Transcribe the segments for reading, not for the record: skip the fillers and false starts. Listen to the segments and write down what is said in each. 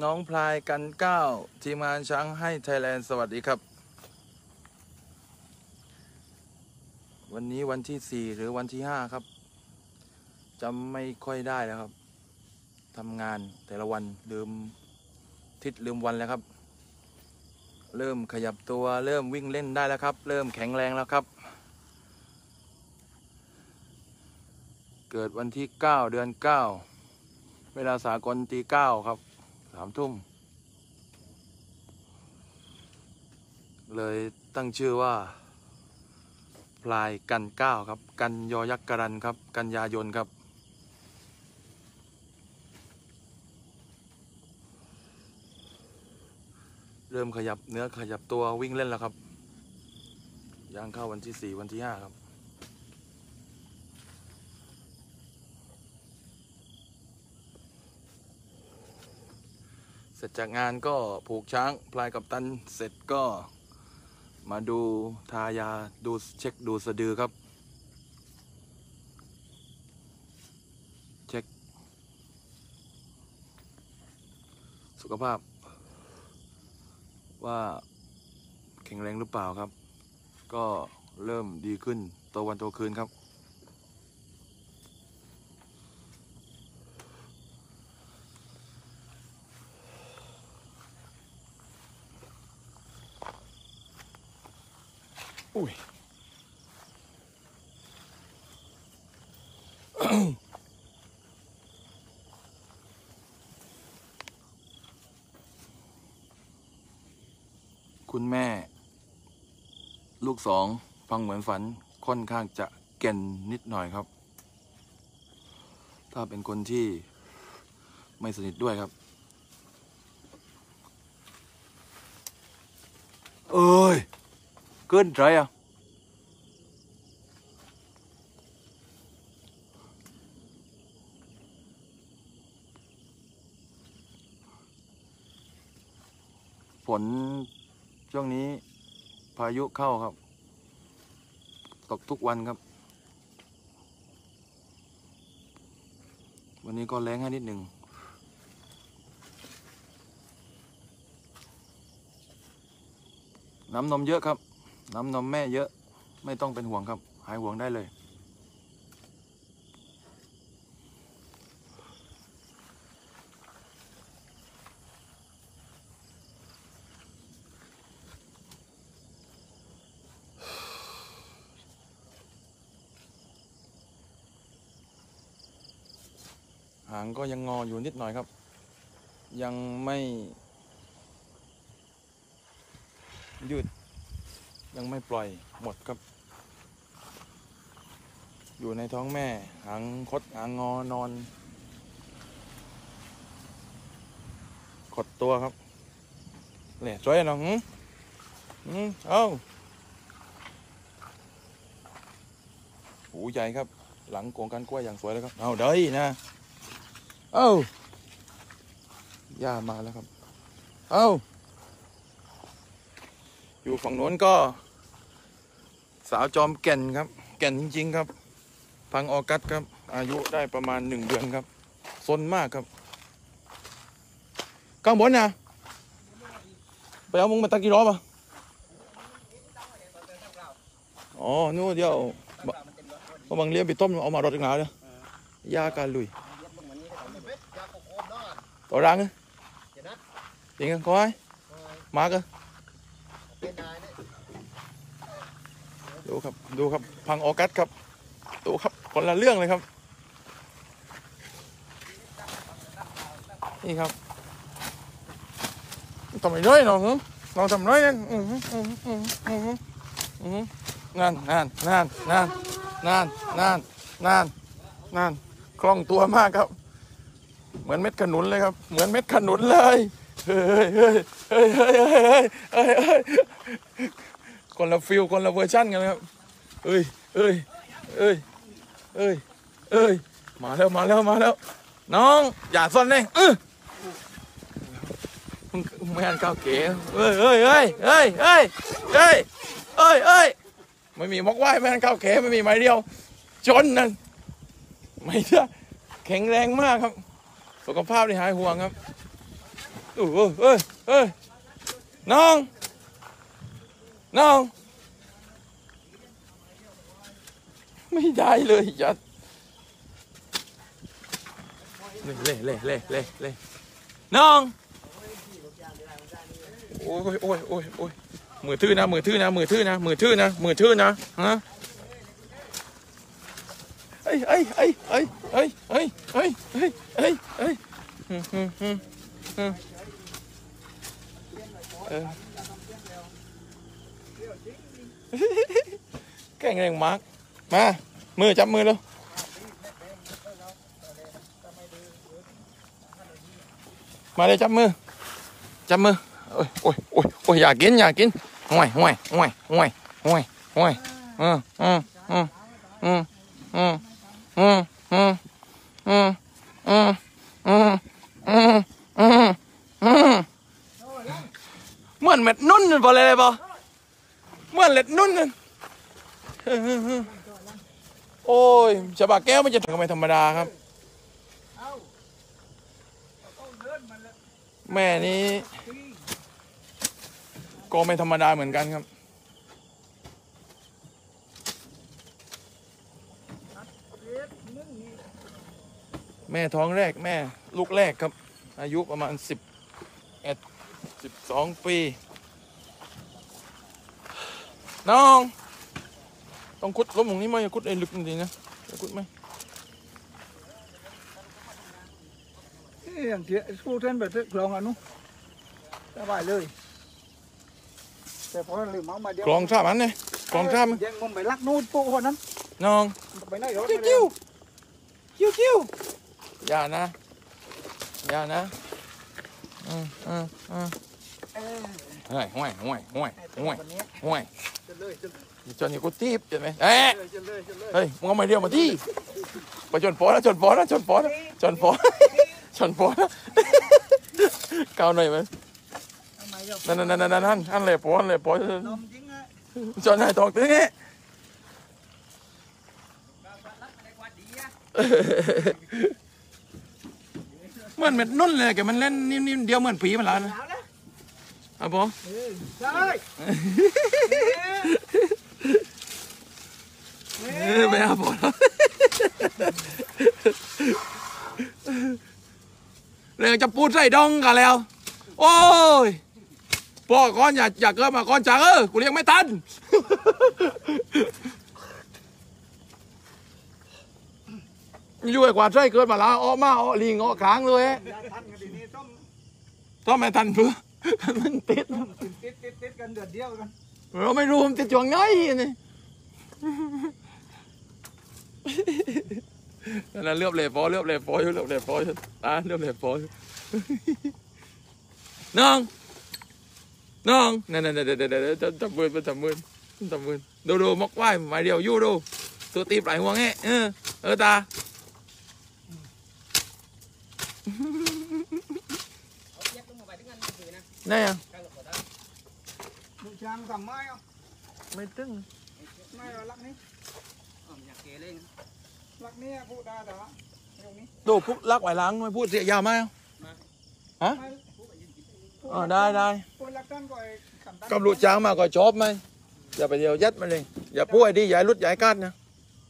น้องพลายกันเก้าทีมงานช้างให้ไทยแลนด์สวัสดีครับวันนี้วันที่4หรือวันที่5ครับจำไม่ค่อยได้แล้วครับทำงานแต่ละวันลืมทิศลืมวันแล้วครับเริ่มขยับตัวเริ่มวิ่งเล่นได้แล้วครับเริ่มแข็งแรงแล้วครับเกิดวันที่9 เดือน 9เวลาสากลตี 9ครับ3 ทุ่มเลยตั้งชื่อว่าพลายกัน9ครับกันยอยักษ์กรันครับกันยายนครับเริ่มขยับเนื้อขยับตัววิ่งเล่นแล้วครับย่างเข้าวันที่4วันที่5ครับเสร็จจากงานก็ผูกช้างพลายกัปตันเสร็จก็มาดูทายาดูเช็คดูสะดือครับเช็คสุขภาพว่าแข็งแรงหรือเปล่าครับก็เริ่มดีขึ้นโตวันโตคืนครับอุ้ย คุณแม่ลูก2ฟังเหมือนฝันค่อนข้างจะแก่นนิดหน่อยครับถ้าเป็นคนที่ไม่สนิทด้วยครับเอ้ยเกินใจอ่ะฝนช่วงนี้พายุเข้าครับตกทุกวันครับวันนี้ก็แรงให้นิดหนึ่งน้ำนมเยอะครับน้ำนมแม่เยอะไม่ต้องเป็นห่วงครับหายห่วงได้เลยหางก็ยังงออยู่นิดหน่อยครับยังไม่ยืดยังไม่ปล่อยหมดครับอยู่ในท้องแม่หางคดหางงอนอนขดตัวครับแหล่สวยน้องเอ้าหูใหญ่ครับหลังโกงกันกล้วยอย่างสวยเลยครับเอาเด้ยนะเอ้าย่ามาแล้วครับเอ้าอยู่ฝั่งโน้นก็สาวจอมแก่นครับแก่นจริงๆครับพังออกัสครับอายุได้ประมาณ1 เดือนครับซนมากครับข้างบนนะไปเอามึงมาตะกี้รอบอ่ะอ๋อนู่นเดี๋ยวก็บางเลี้ยงไปต้มเอามารดอีกหน่อยเลยยาการลุยต่อรังอ่ะจริงกันคอยมากันดูครับพังออกัสครับดูครับคนละเรื่องเลยครับนี่ครับทำไมน้อยน้องน้องทำน้อยนั่นนั่นคล่องตัวมากครับเหมือนเม็ดขนุนเลยครับเหมือนเม็ดขนุนเลยเฮ้ยคนละฟิลคนละเวอร์ชั่นกันครับเอ้ยมาแล้วน้องอย่าซ่อนเลยไม่อันก้าวเก๋เอ้ยไม่มีมกไหวไม่อันก้าวเก๋ไม่มีไม้เดียวจนนั่นไม่ใช่แข็งแรงมากครับสุขภาพที่หายห่วงครับเอ้ยน้องไม่ได้เลยยัดเล่น้องโอ้ยมือทื่อนะฮะเฮ้ยแกล้งแรงมากมามือจับมือแล้วมาเลยจับมือโอ้ยอยากกินห่วยเหมือนเม็ดนุ่นพอเลยป่ะเหมือนเล็ดนุ่นโอ้ยฉบับแก้วมันจะถึงไม่ธรรมดาครับแม่นี้ก็ไม่ธรรมดาเหมือนกันครับแม่ท้องแรกแม่ลูกแรกครับอายุประมาณ12 ปีน้องต้องคุดล้มตรงนี้ไหมคุดไอ้ลึกจริงๆนะคุดไหมอย่างเที่ยสู้เส้นแบบกลองอ่ะนุ๊กสบายเลยแต่พอลืมเอามาเดียวกลองท่ามันเนี่ยกลองท่ามันยังงมไปลักนู่นปุ๊คนนั้นน้องไปไหนรถจิ้วอย่านะห่วยจนนี่กูตีบใช่ไหมเฮ้ยมึงเอามาเดียวมาที่ไปจนปอแล้วเกาหน่อยไหมนั่นอันเลยปอจนให้ตอกตึ้งเงี้ยเหมือนเม็ดนุ่นเลยแกมันเล่นนิ่มเดียวเหมือนผีมันละนะอ่ะปอใช่ไม่เอาปอแล้วเลยจะพูดใส่ดองกันแล้วโอ้ยปอก้อนอย่าเกิดมาก้อนจังกูเลี้ยงไม่ทันอยู่ไอ้กว่าใช่เกิดมาแล้วลิงค้างเลยต้องไม่ทันเพื่อมันติดกันเดือดเดียวกันเราไม่รู้มันติดจวงไงนี่นั่นเลือบเลยฟออยู่เลือบเลยฟอน้องนั่นจับมือดูมกไหวไม้เดียวยู่ดูตัวตีปลายหัวแง่ตานี่อ่ะลูกช้างทำไม้อ่ะไม่ตึงไม่ลักนี้อยากเกเล่นลักนี้พูดได้แต่ว่าดูพุกลักไหวล้างไม่พูดเสียยาวไหมฮะได้กับลูกช้างมาก็ชอบไหมอย่าไปเดียวยัดมาเลยอย่าพูดไอ้ดีอย่าลุดอย่ากัดนะ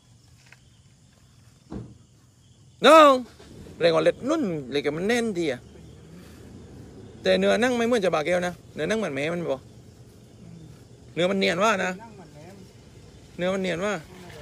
น้องเรื่องของเล็ดนุ่นเล็กมันแน่นดีอะแต่เนื้อนั่งไม่เหมือนจะบาเกลนะเนื้อนั่งเหมือนแม่มันบอกเนื้อมันเนียนว่านะเนื้อมันเนียนว่า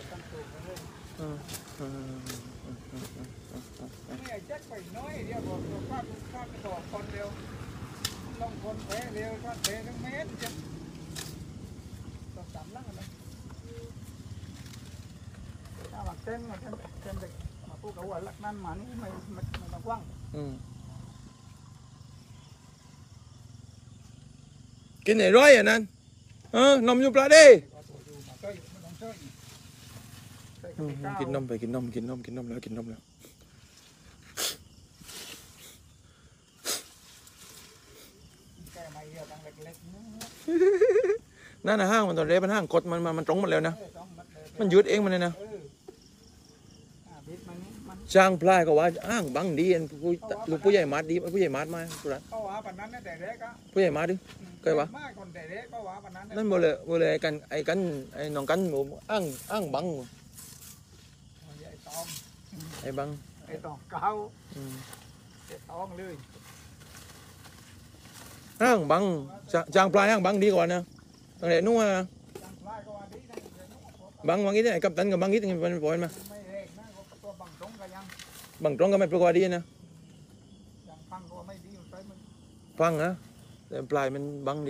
เต้นเด็กมาพูดกับว่าลักนั่นมานี่ไม่ต้องกว้างกินไหนร้อยอ่ะนั่นนมอยู่ปลาดิกินนมไปกินนมแล้วนั่นนะห้างมันตอนเล็บมันห้างกดมันตรงหมดแล้วนะมันยืดเองมันเลยนะมันช่างพลายก็ว่าอ้างบังดีอันผู้ลูกผู้ใหญ่มาดดีผู้ใหญ่มาดมาผู้นั้นเขาว่าปานนั้นแต่เด็กอะผู้ใหญ่มาดดิ เคยวะมากคนแต่เด็กก็ว่าปานนั้นนั่นบ่เลยไอ้กันไอ้น้องกันหมูอ้างบังไอ้ตองไอ้บังไอ้ตองเก้าอืมไอ้ตองเลยอ้างบังช่างพลายอ้างบังดีกว่านะตั้งแต่นู้นนะจังไรก็ว่าดีนะบังงี้ไอ้กัปตันกับบังงี้เป็นปล่อยมาไม่เอกนะตัวบังตรงก็ยังบังตรงก็ไม่ปรากฏดีนะยังฟังก็ไม่ดีใช่มันฟังนะแต่ปลายมันบังดี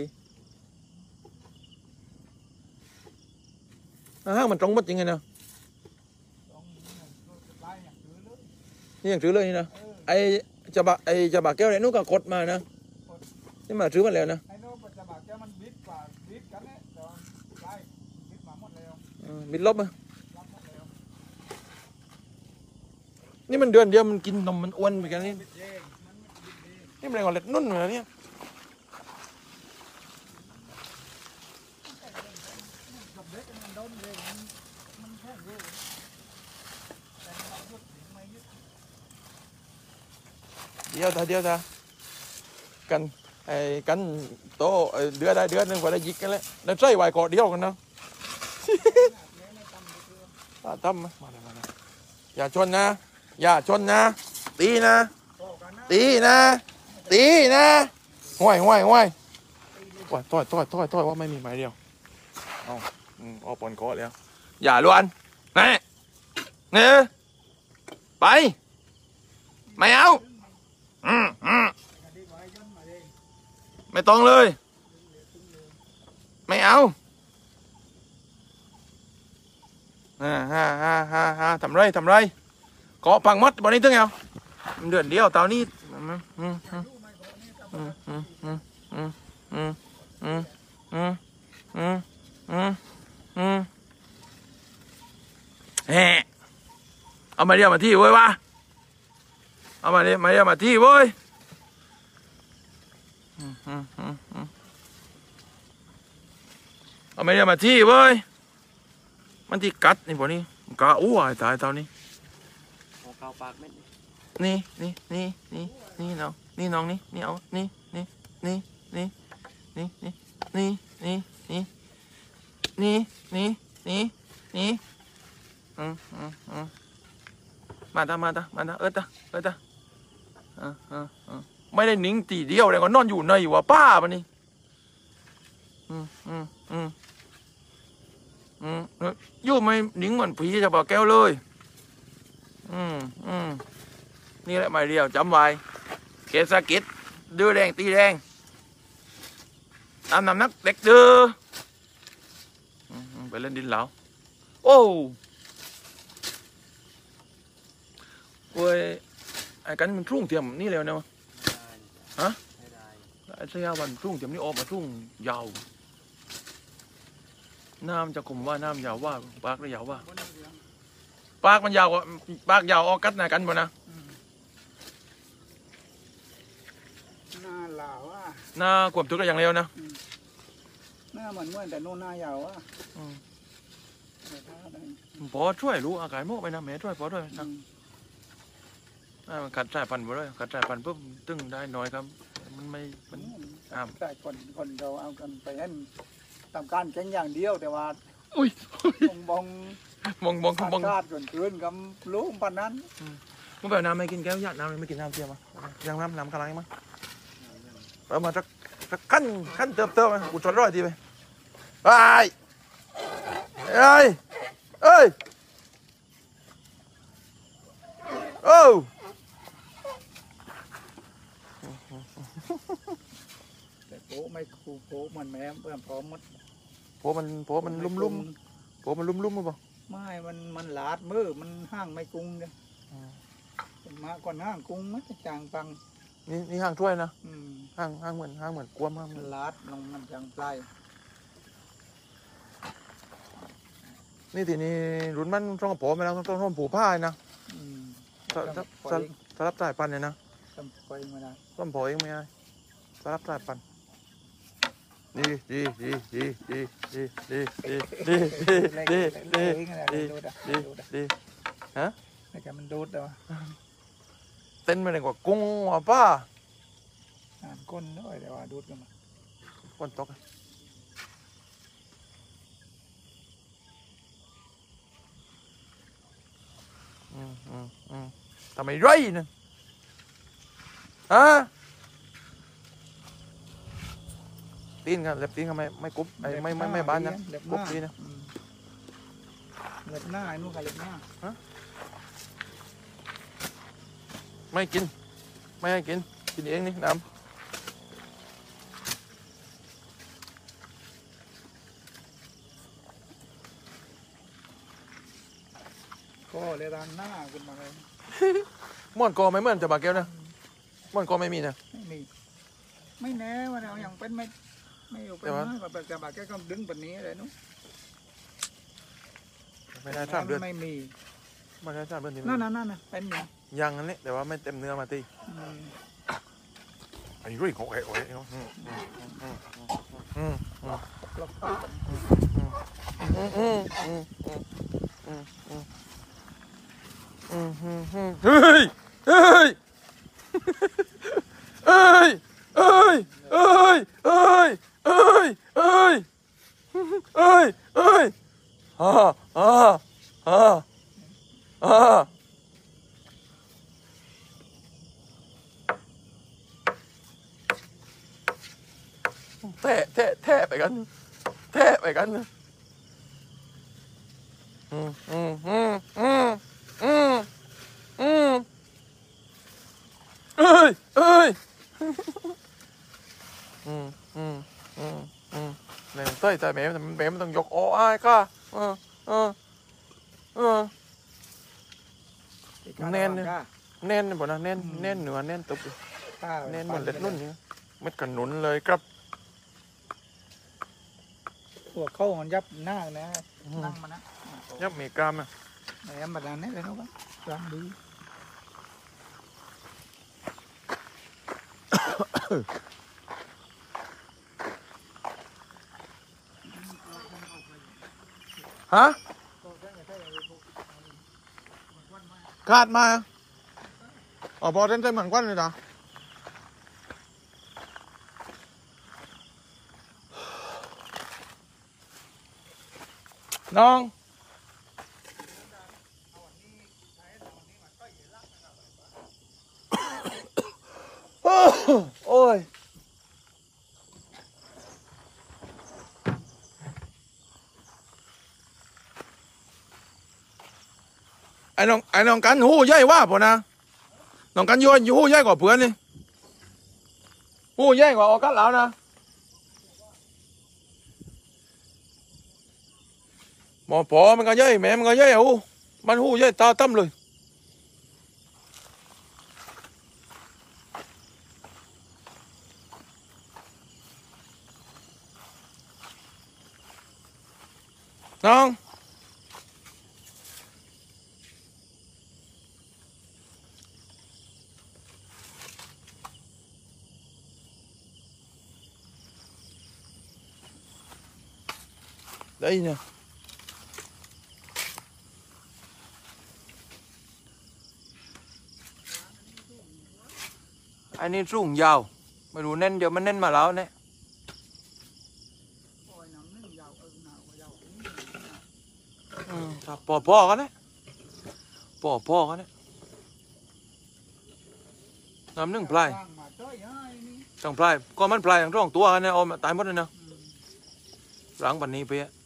ห้างมันตรงหมดจริงไงนะตรงไล่อย่างถือเลยนี่ยังถือเลยนี่นะไอ้จะบะแก้วเนี่ยนู้นก็กดมานะนี่มาถือมาแล้วนะไอ้โน้ตจะบอกแกมันบิดกว่าบิดกันเนี่ยแต่ไล่บิดมาหมดแล้วบิดลบอ่ะรับหมดแล้วนี่มันเดือนเดียวมันกินนมมันอ้วนไปกันนี่บิดเองมันบิดเองนี่มันอะไรก่อนเล็ดนุ่นเหรอเนี่ยกับเด็กมันโดนเองมันแค่รู้แต่เรายุดไม่ยุดเดียวtaกันไอ้กันโตเดือนหนึ่งกว่าได้ยิกกันแล้วแล้วใส่ไว้ก่อนเดียวกันนะตั้มมาเลยอย่าชนนะตีนะห้วยว่าต้อยว่าไม่มีไม้เดียวเอาปนโคแล้วอย่าล้วนเนี่ยไปไม่เอาไม่ต้องเลยไม่เอาทำไรเกาะพังมัดบอลนี้ถึงเอาเดือนเดียวเตานี้เอามาเรียกมาที่เว้ยวะเอามาเรียกมาที่เว้ยเอามาเรียกมาที่เว้ยมันที่กัดนี่บ่นี่กะอ้วยตายเท่านี้เกาปากเม็ดนี่น้องนี่น้องนี่เอานี่มาตาไม่ได้หนิงตีเดียวเลยก็นอนอยู่ในวะป้ามันนี่ยู่ไม่หนิงเหมือนผีจะบอกแก้วเลยนี่แหละไม่เดียวจำไว้เกสกิดดื้อแดงตีแดงตามน้ำนักเด็กดื้อไปเล่นดินเหลาโอ้เว้ยไอ้กันมันทุ่งเทียมนี่แล้วเนาะฮะไอ้เสียวันทุ่งเทียมนี่ออกมาทุ่งยาวน้ำจะคมว่าน้ำยาวว่าปากได้ยาวว่าปากมันยาวปากยาวออกกัดหน้ากันบ่นะหน้าหลาวอ่ะหน้ากวบทุกอย่างเร็วนะหน้าเหมือนแต่โน่นหน้ายาวอ่ะพอช่วยรู้อากาศโมกไปนะแม่ช่วยพอด้วยนะขัดสายพันธุ์ไปด้วยขัดสายพันธุ์ปุ๊บตึงได้น้อยครับมันไม่มันแต่คนเราเอากันไปให้ทำการแข่งอย่างเดียวแต่ว่าอุ้ยบองมองชาติจนเกินกับลูกปันนั้นมึงแบบน้ำไม่กินแก้วยัดน้ำไม่กินน้ำเทียมอ่ะยังน้ำกำลังมั้ยเอามาสักขั้นเติมมากูจอดรอทีไปเอ้ยโอ้แต่โผไม่คูโผมันแม่เพื่อนพร้อมหมดโผมันลุ่มมั้งป่ะไม่มันหลาดมือมันห้างไม่กุ้งเลยมาก่อนห้างกุ้งมันจางฟังนี่ห้างถ้วยนะอืมห้างเหมือนกลัวมากมันลาดลงมันจางปลายนี่ทีนี้รุ่นมันต้องกับผมไปแล้วต้องผูผ้านะอืมสลับสายพันธุ์เนี่ยนะทำไปมาได้ต้องพอเองไม่ได้สลับสายพันธุ์ดีฮะแต่แกมันโดดแต่ว่าเต้นมาเลยกว่ากุ้งว่ะป้าอ่านก้นด้วยแต่ว่าโดดกันมาฝนตกทำไมไรนั่นฮะตีนกันเล็บตีนกันไม่กรุบไม่บานนะเล็บหกรุบน้าดีนะเล็บหน้าไอ้นู่นกับเล็บหน้าไม่กินไม่ให้กินกินเองนี่น้ก็เลยด้านหน้าขึ้นมาเลยำม่อนกอไม่เหมือนจะบาแก้วนะม่อนกอไม่มีนะไม่มีไม่แน่ว่าเราอย่างเป็นไม่อยู่เป็นแต่ว่าน้อยแบบจะบาแกก็ดึงแบบนี้เลยนู้นไม่ได้สามเดือนไม่มีไม่ได้สามเดือนที่นั่นน่ะเป็นอยู่ยังอันนี้แต่ว่าไม่เต็มเนื้อมาตีอืมอันนี้รุ่ยของโอ้ยเนาะล็อกตัดเฮ้ยเฮ้ยเอ้ยเอ้ยเอ้ยเอ้ยเอ้ยเอ้ยเอ้ยเอ้ยฮ่าฮ่าฮ่าฮ่าแทะไปกันแทะไปกันอืมอืมอืมอืมอืมอืมเอ้ยเอ้ยเนี่ยเต้ยแต่แม่มันต้องยกอ้อยค่ะแน่นเนี่ยแน่นบ่นะแน่นแน่นเหนือแน่นตุบแน่นเหมือนเล็ดนุ่นเนี่ยเม็ดขนุนเลยครับพวกเขามันยับหน้านะนั่งมานะยับมีกล้ามอ่ะไหนมาดานนี่เลยนู้นบ้างดีฮะขาดมาอ๋อพอเส้นเหมือนก้อนเลยจ้ะน้องโอ้ยไอ้น้องกันหูใหญ่ว่าป่ะนะน้องกันอยู่หูใหญ่กว่าเพื่อนนี่หูใหญ่กว่าออกัสแล้วนะหมอปอมันก็ใหญ่แม่มันก็ใหญ่หูมันหูใหญ่ตาตั้มเลยน้องได้เนี่ยอันนี้สูงยาวไม่รู้เน้นเดี๋ยวมันเน้นมาแล้วเนี่ยครับพ่อกันเนี่ยพ่อกันเนี่ยน้ำนึ่งปลายต้องปลายก็มันปลายอย่างร่องตัวกันเนี่ยเอามาตายหมดเลยนะหลังปันนี้ไปอ่ะ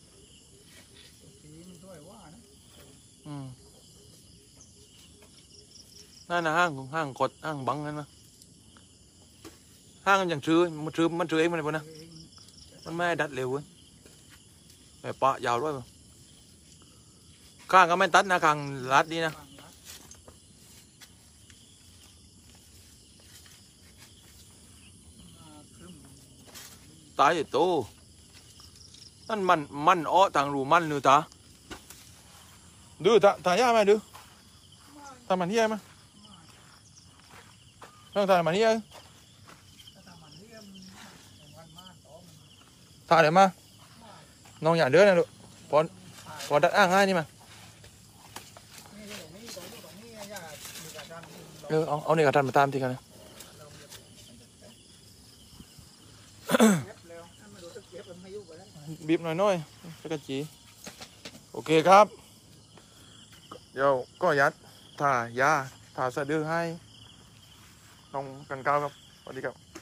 นั่นนะห้างกดห้างบังนั่นนะห้างอย่างชื้อมันชื้อเองมันเลยปะนะมันไม่ดัดเร็วเว้ยแต่ปะยาวด้วยป่ะข้างก็ไม่ตัดนะข้างรัดดีนะตายอยู่โตนั่นมันอ้อทางรูมันหรือตาดื้อตายากไหมดื้อทำมันเฮี้ยไหมต้องทำมันเฮี้ยถ่ายเดี๋ยวมาน้องอย่าเดื้อนะลูกพอดัดอ้างง่ายนี่มาเอาเนี่ยกับท่านมาตามที่กันนะ บีบหน่อยๆจักรจีโอเคครับ เดี๋ยวก็ยัดถ่ายาถ่าสะดือให้น้องกันก้าวครับสวัสดีครับ